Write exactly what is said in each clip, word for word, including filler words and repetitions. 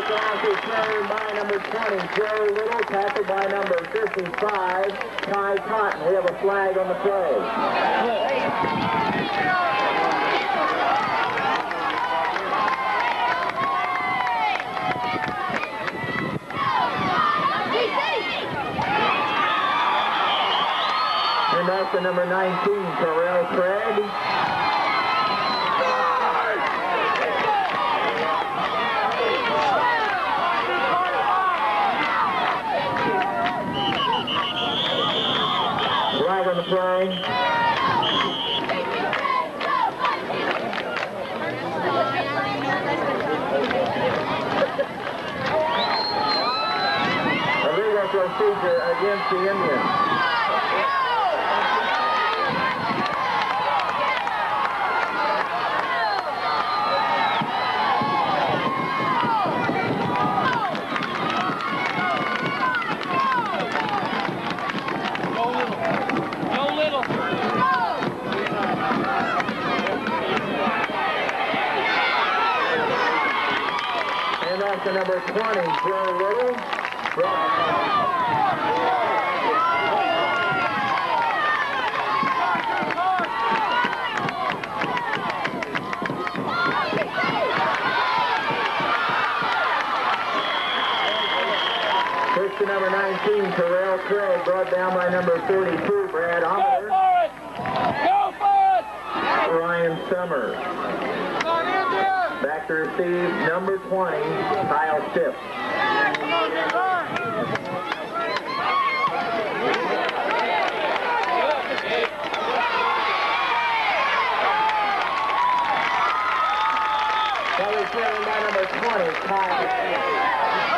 Cross is carried by number twenty, Joe Little, tackled by number fifty-five, Ty Cotton. We have a flag on the play. And that's the number nineteen, Terrell Craig. Flag on the play. Illegal procedure against the Indians. To number twenty, Joe Little. Pitch to number nineteen, Terrell Craig, brought down by number thirty-two, Brad Homer. Go for it! Go for it! Ryan Summers. Back to receive number twenty, Kyle Stipp. That was carried by number twenty, Kyle Stipp.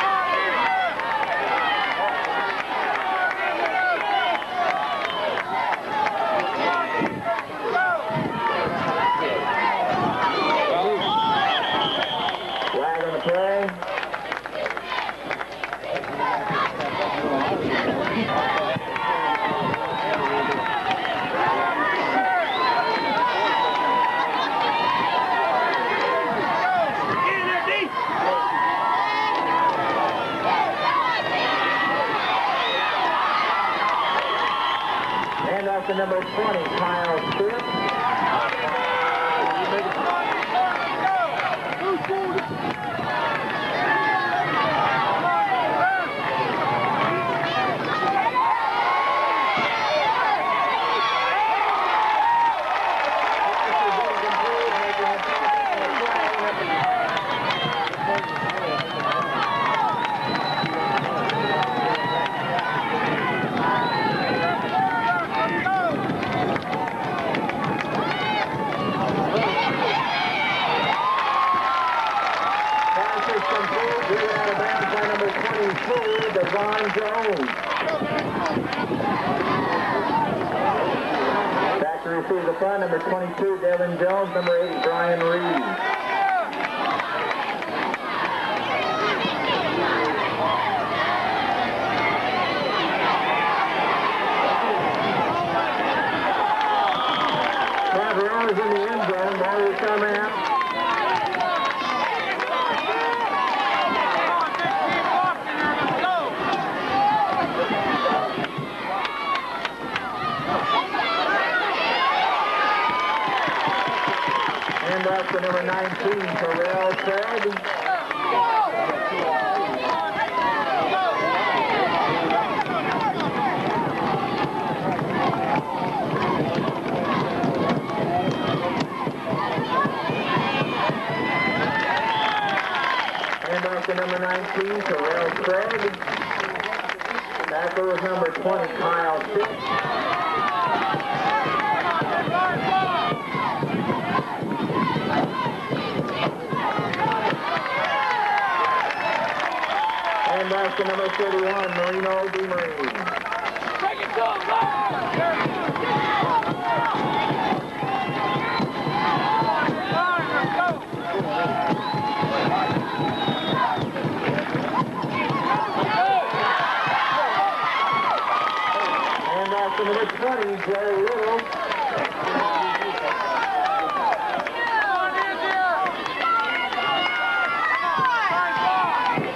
To number twenty, Kyle Stipp. Devon Jones. Back to receive the punt, number twenty-two, Devin Jones, number eight, Brian Reed. Cavalera's in the end zone, ball will come out. And up to number nineteen, Terrell Craig. And up to number nineteen, Terrell Craig. Tackle is number twenty, Kyle Stipp. And back to number thirty-one, Marino DeMarie. Take it to him, And back to number twenty, Joe Little. Come on,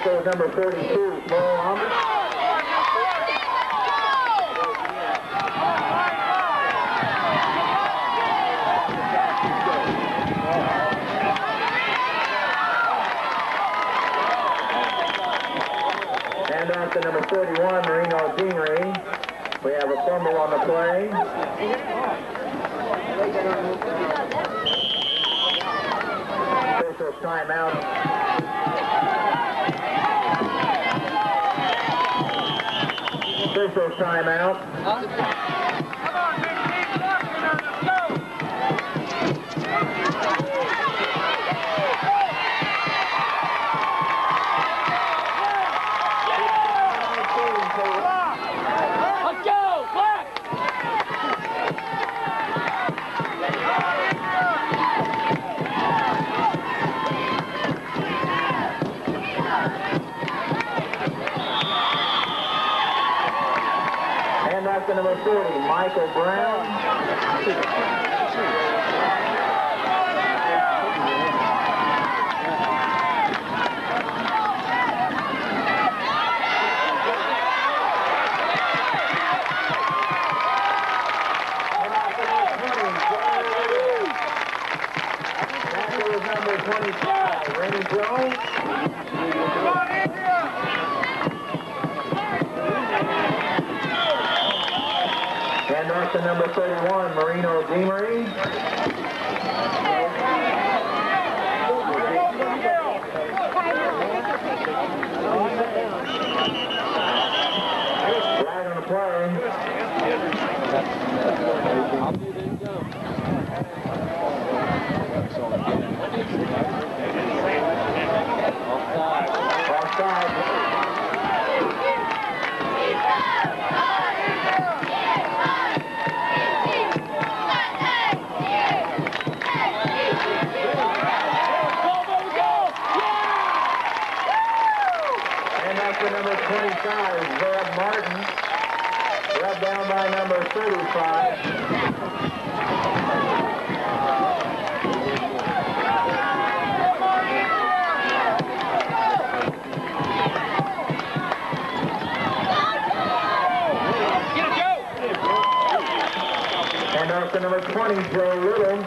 goes number forty-two, Paul Humber. And off to number forty-one, Marino Deanery. We have a fumble on the play. Official timeout. Official timeout. To number forty, Michael Brown. That was number twenty-five, Randy Jones. And off to number thirty-one, Marino Deamery. Flag on the play. Offside. Number twenty-five, Zeb Martin, rubbed down by number thirty-five. And up to number twenty, Joe Little.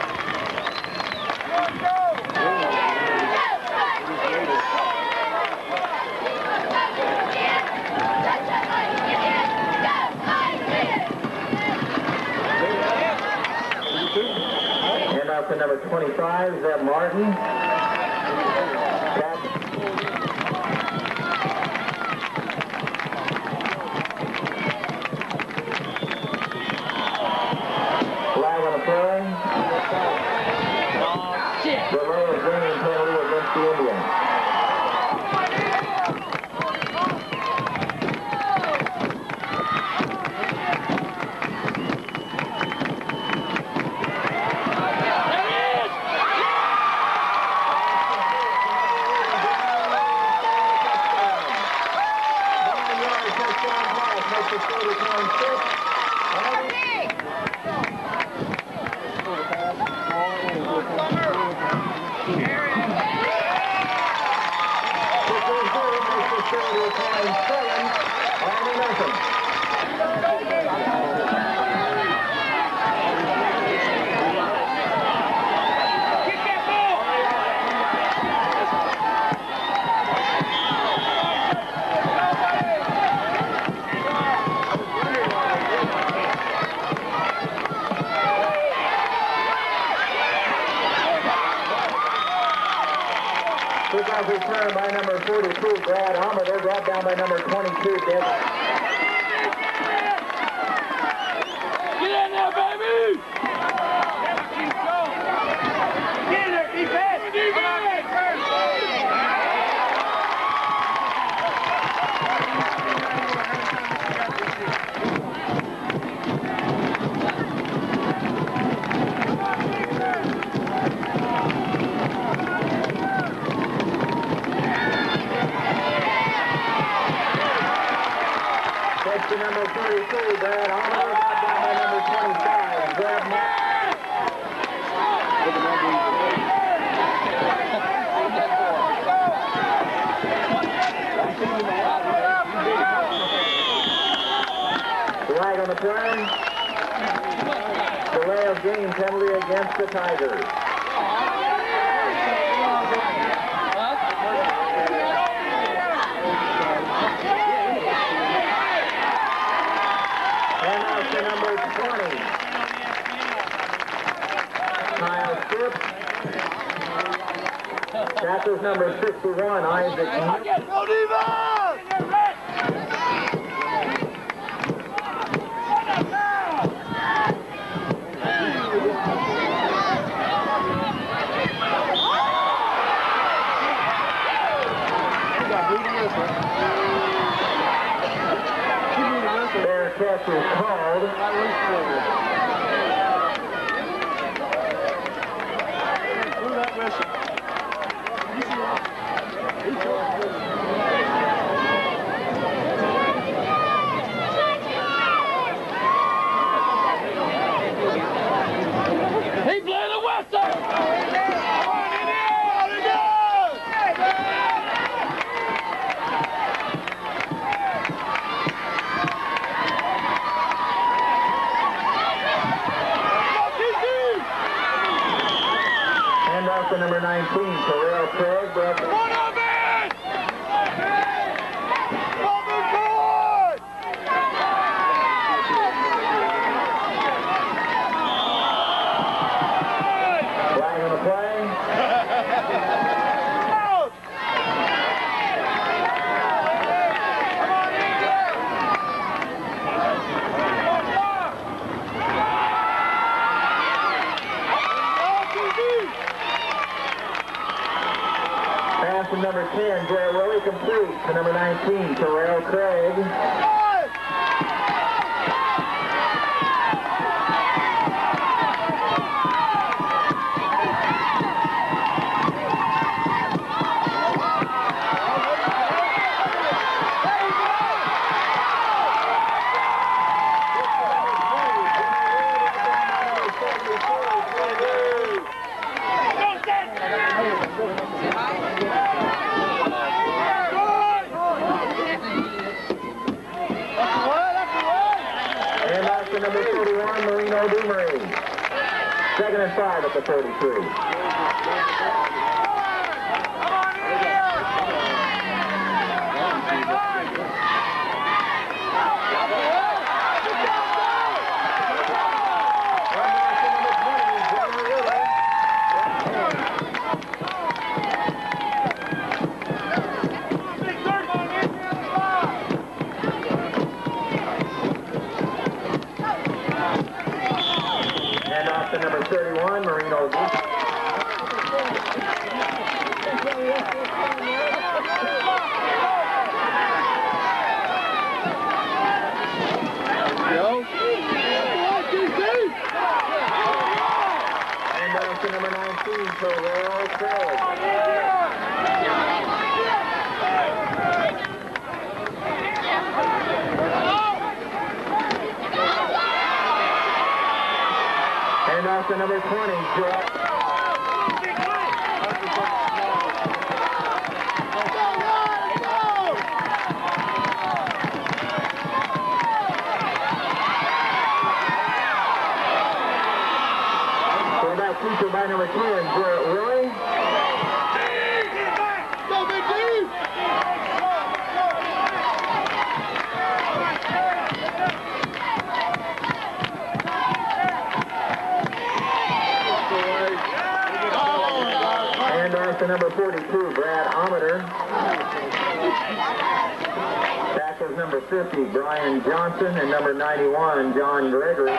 To number twenty-five, Zeb Martin. Back. Flag on the play. Delay of bringing penalty against the Indians. Kickoff return by number forty-two, Brad Hummer. They're brought down by number twenty-two, Dick. Get in there, baby! Get in there, defense! Defense! To number thirty-two, Brad Hummer, brought down by number twenty-five, Zeb Martin. Flag on the play. Delay of game penalty against the Tigers. And out to number twenty. Kyle Phipps. Tackles number sixty-one, Isaac. Go Devon! Their catch is called. He played the Western! Come on, Indiana! Let's go! And off to number nineteen, Terrell Craig. Brought Come on, man! Bubble board! Flag on the play. Out! Come on, Indiana! Pass to number ten, Jerry Willie, complete to number nineteen, Terrell Craig. And off to number forty-one, Marino Dumery. Second and five at the thirty-three. And off to number thirty-one, Marino Dumery. And off to number nineteen, Terrell Craig. And off to number twenty, Joe. Quarterback feature by number ten, Jarrett Willie. Go, Big D! And off to number forty-two, Brad Ometer. Tackles number fifty, Brian Johnson, and number ninety-one, John Gregory.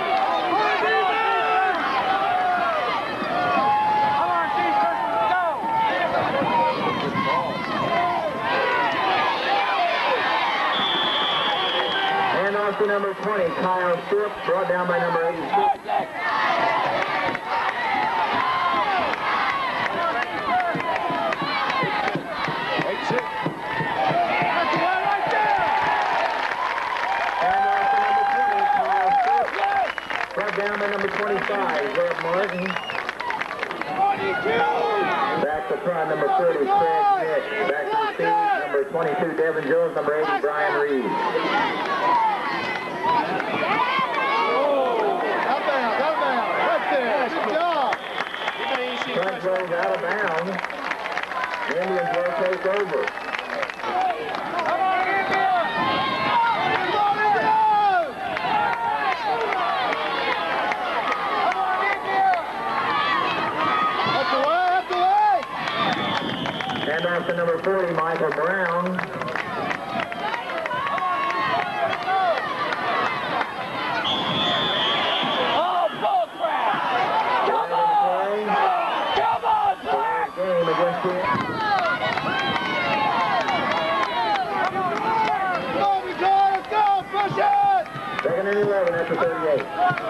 And off to number twenty, Kyle Phipps, brought down by number eighty-six. Brought down by number twenty-five, Zeb Martin. Back to front, number thirty, Craig Nick. Back to the seat, number twenty-two, Devin Jones, number eighty, Brian Reed. Front rows out of bounds. The Indians will take over. And off to number forty, Michael Brown. Oh, bull crap! Come on! Come on, Black! Game against the... Second and eleven after thirty-eight.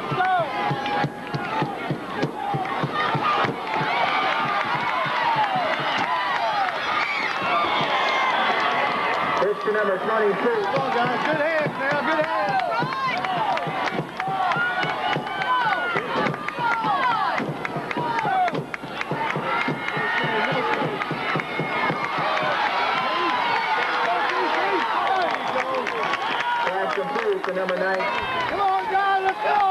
Pitch to number twenty-two. Come on, guys. Good hands now. Good hands. Pass complete to number nine. Come on, guys. Let's go.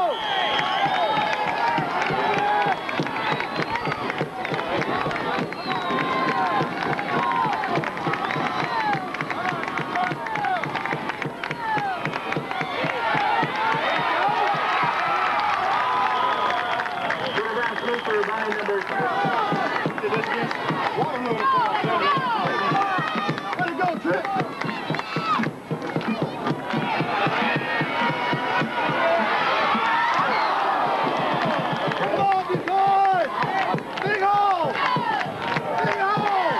By number Way to go, Trip. Come on, Detroit! Big hole! Big hole!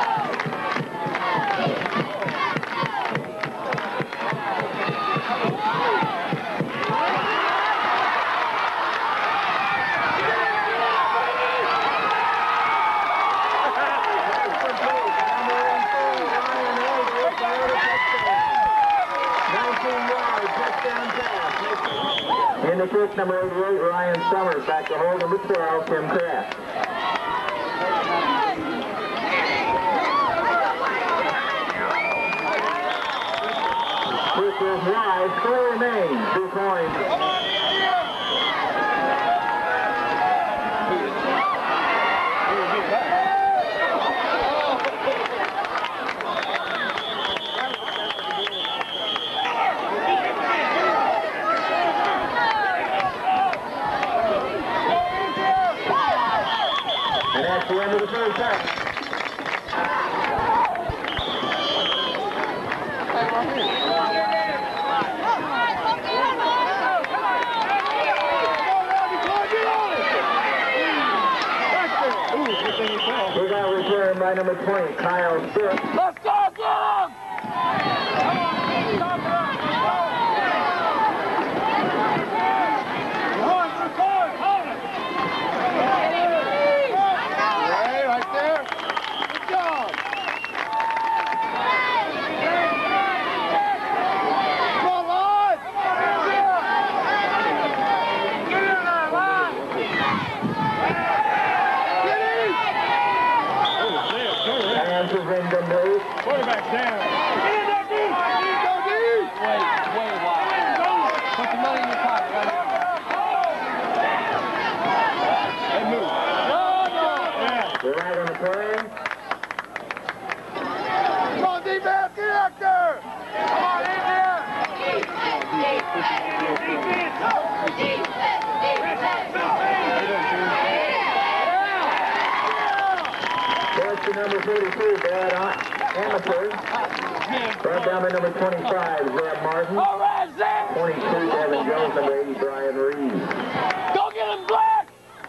In the kick, number eighty-eight, Ryan Summers. Back to hole number twelve, Tim Kraft. This is wide. Score remains. Two points. And that's the end of the first half. We got returned by number twenty, Kyle Stitt. Let's go, get him! Quarterback down. Get in there, D! Go, D! Wait, wait a while. Put the money in your pocket, right here. Hey, move. No, no. Yeah. We're right on the play. Come on, defense, get out there! Come on, defense! That's the number thirty-two, Brad Amateur. Brought down by number twenty-five, Zeb Martin. All right, Zeb! twenty-two, Devin Jones, number eighty, Brian Reed. Go get him, Black!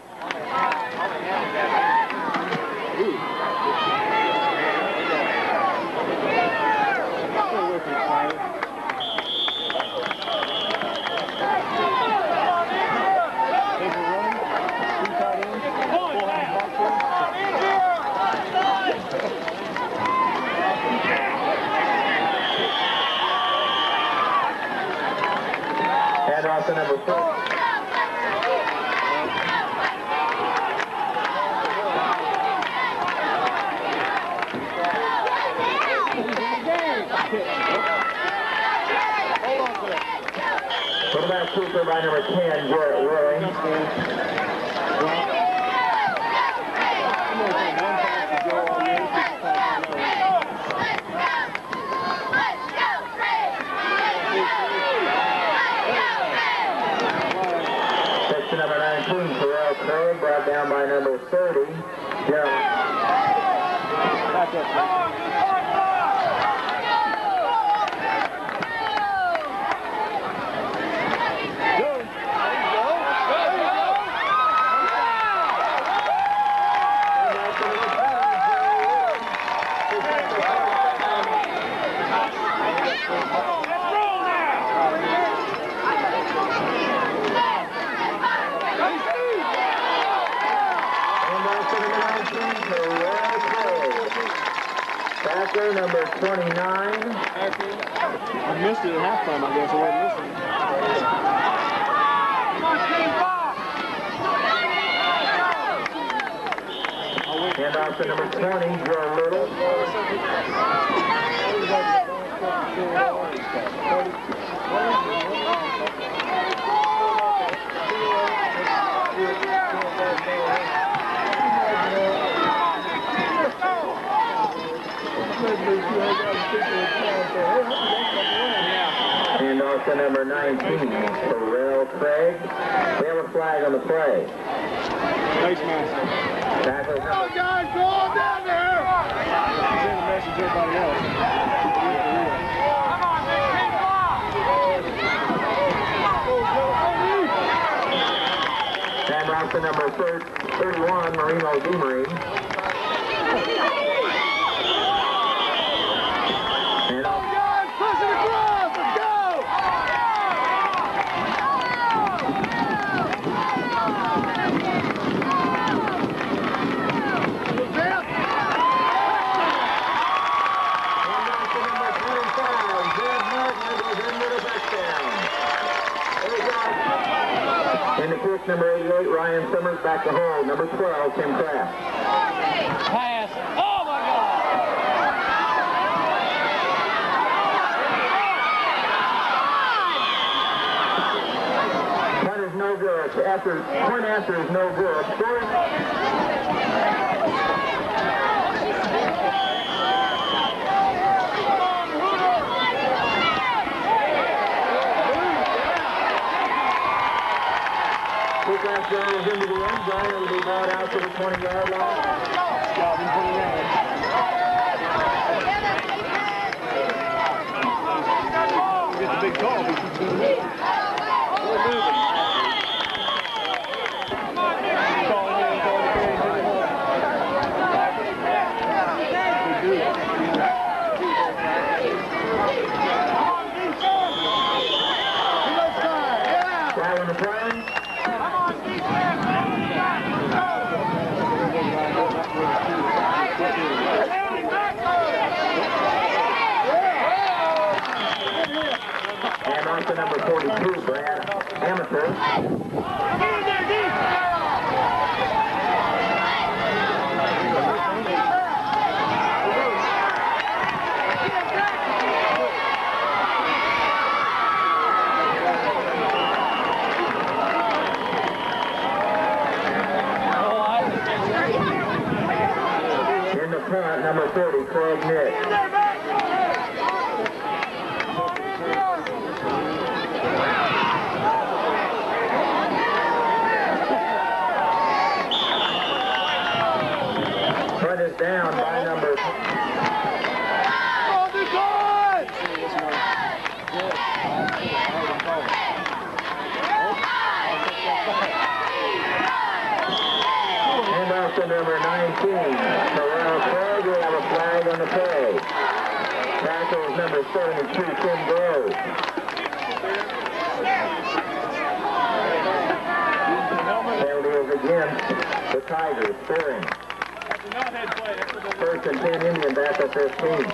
And off to number four. Quarterback keeper by number ten, Garrett Willing. Section number nineteen, Terrell Craig, brought down by number thirty, Gerald. Backer number twenty-nine. I missed it at halftime, I guess. I wasn't listening. Hand off to number twenty, Joe Little. And off to number nineteen, Terrell Craig. We have a flag on the play. Face mask. Tackle. Come on, guys, go on down there. Send a message to everybody else. Come on, man, keep off. And off to number thirty-one, Marino DeMarie. And off. Guys, push it across. Let's go. In the pitch, number eighty-eight, Ryan Summers back to hold. Number twelve, Tim Kraft. Pass. Oh, my God. Point is no good. After, point after is no good. Scoring. Kickoff goes into the end zone. It'll be brought out to the twenty-yard line. Calvin twenty-nine. Get the big call. We're moving. Calling in, calling in, calling in. We do. Flag on the play. And on to number forty-two, Brad Amateur. In the front, number thirty, Craig Nick. Front is down by number. Oh, this one! And off to number nineteen, Terrell Craig. We have a flag on the play. Tackles number seventy-two, Tim Grove. Penalty is against the Tigers, scoring. First and ten, Indian back at fifteen.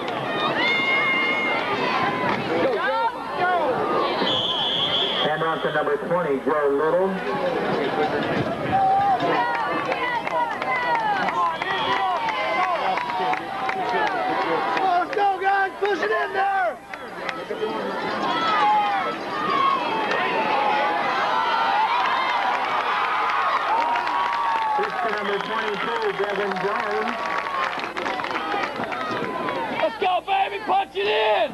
And on to number twenty, Joe Little. Let's go, guys! Push it in there! Number twenty-two, Devin Jones. Let's go, baby! Punch it in!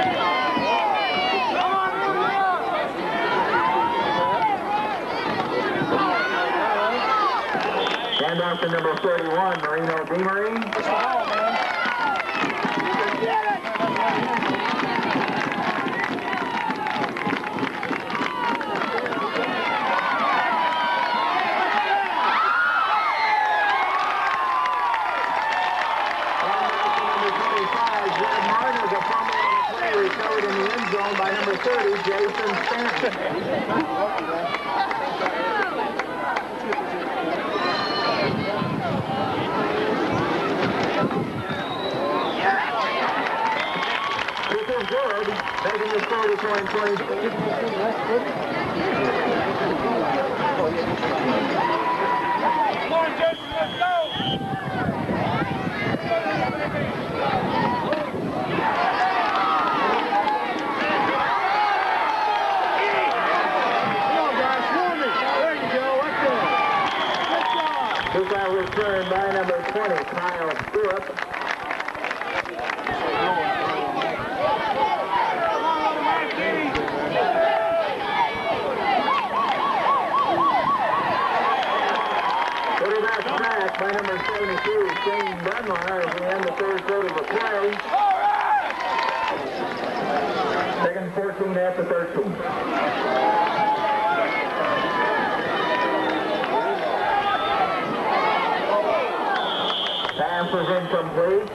Come on, And off to number thirty-one, Marino Demery. Recovered in the end zone by number thirty, Jason Stanton. This is good, making the score to twenty twenty-six. Come on, Jason, let's go! This out returned by number twenty, Kyle Stewart. Put it out back by number seventy-two, Shane Dunbar, as we end the third quarter of the play. Second fourteen after thirteen. Pass is incomplete.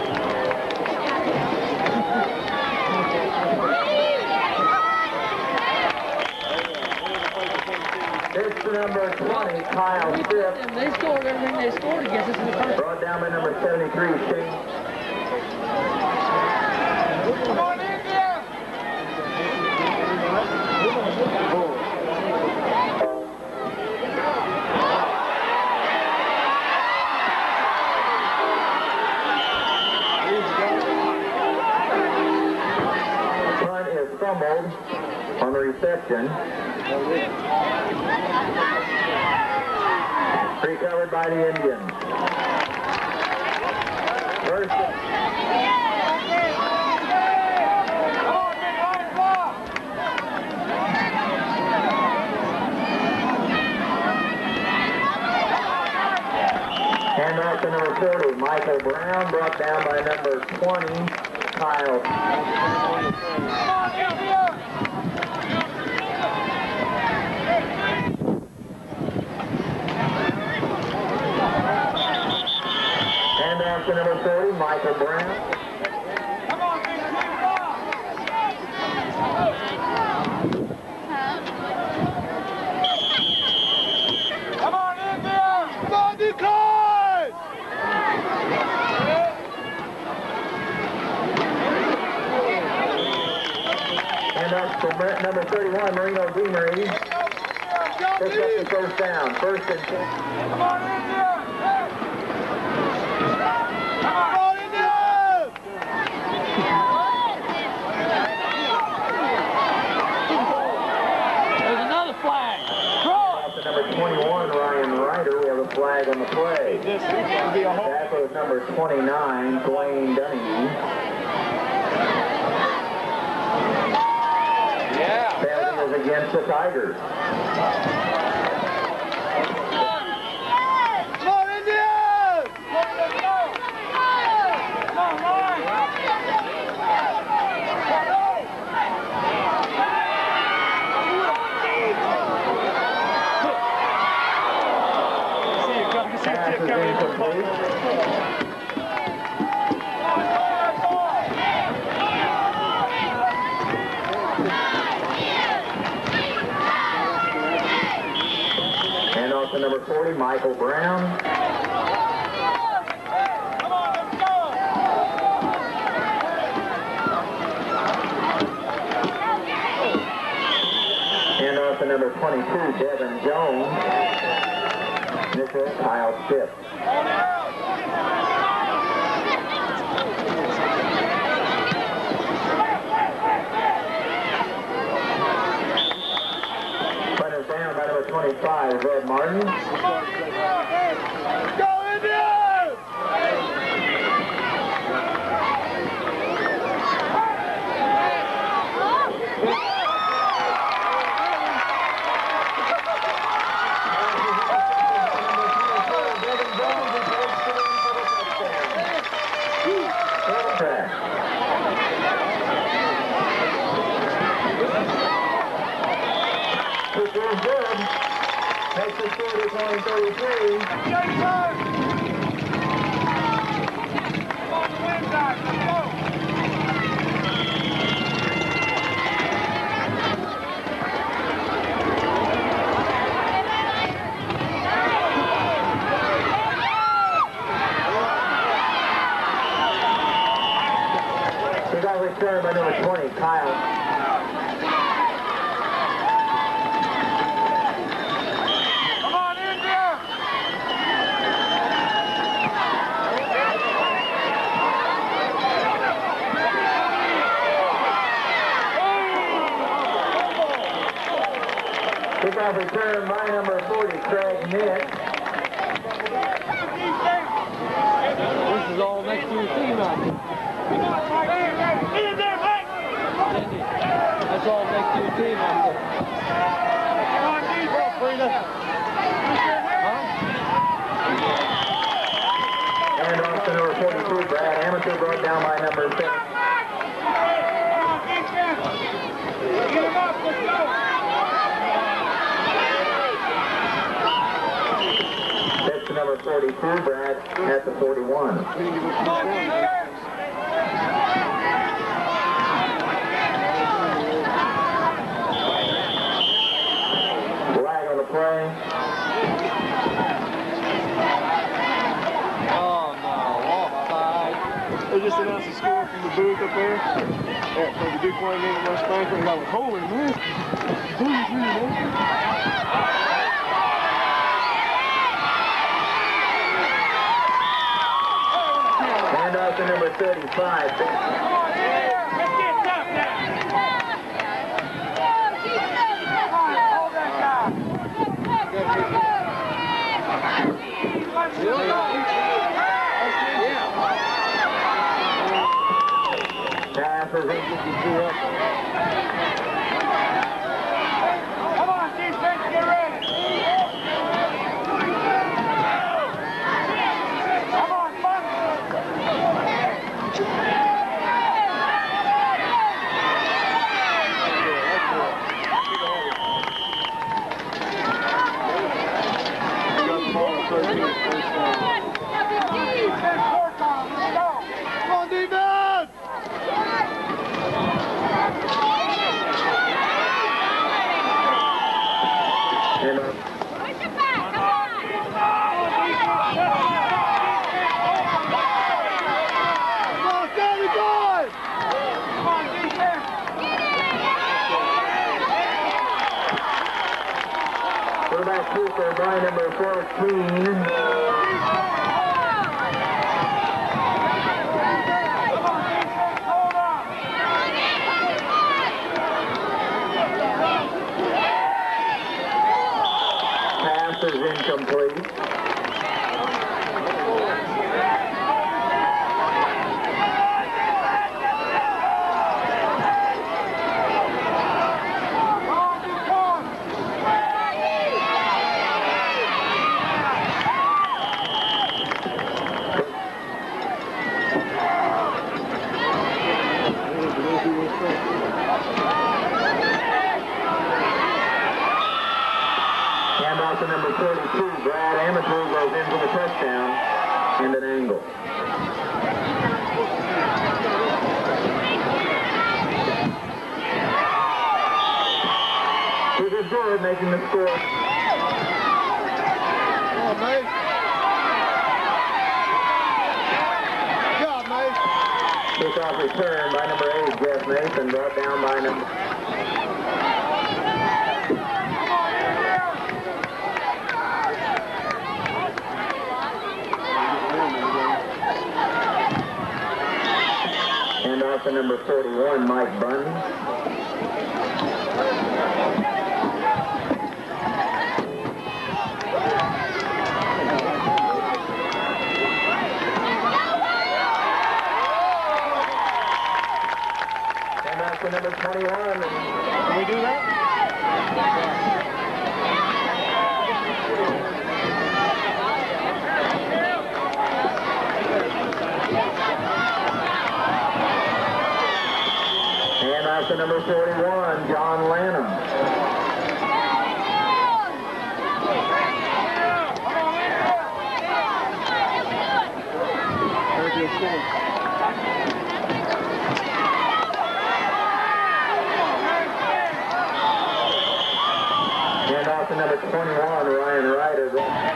It's to number twenty, Kyle Stipp. They scored everything they scored against us in the first. Brought down by number seventy-three, Shane. Come on, India! Punt is fumbled on the reception. Recovered by the Indians. First. Hand off to number forty, Michael Brown, brought down by number twenty, Kyle. Hand off to number forty, Michael Brown. Come on, big Come on, India! Come on, Decoy! And up to number thirty-one, Marino Demery. Picks up the first down. First and ten. Come on, India! Come on, India! There's another flag. Up to number twenty-one, Ryan Ryder. We have a flag on the play. This is going to be a hole. That was number twenty-nine, Dwayne Dunning. Yeah. Penalty is against the Tigers. Come on, Indians! Let's go! Come on, Ryan! Pass is incomplete. And off to number forty, Michael Brown. Come on, let's go! And off to number twenty-two, Devin Jones. Initial, Kyle Stipp. Runners down by number twenty-five, Red Martin. Go Indians! Makes the score to twenty thirty-three. We got returned by number twenty, Kyle. Kickoff return by number forty, Craig Nick. This is all next to your team out there. That's all next to your team out there. And off to number forty-two, Brad Amateur, brought down by number six. Get him up, let's go! That's to number forty-two, Brad at the forty-one. Flag on the play. Oh no, offside. They just announced the score from the booth up there. Yeah, for the Duke one in West Bank. And I was holy man. Holy man. And off to number thirty-five. Come on, yeah. Let's get tough now. Hold that guy. Passes in. Come on, defense, get ready. Come on, Buck. Come on, defense! And uh, Push it back, come on! Come on, Danny boy! Come on, defense! quarterback keeper by number fourteen. Hold on! Pass is incomplete. Handoff to number thirty-two, Brad Amateur goes in for the touchdown and an angle. This is good, making the score. Come on, mate. Good job, mate. Kickoff return by number eight, Jeff Mason, brought down by number... number forty-one, Mike Bunn. Number twenty-one. Can we do that? And after number forty-one, John Lanham. And off to number twenty-one, Ryan Ryder.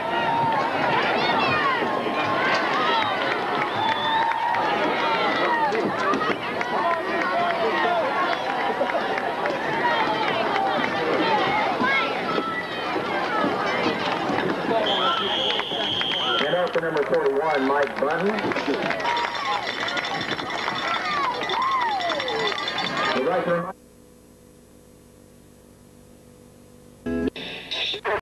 And off to number forty-one, Mike Bunn. We'd like to remind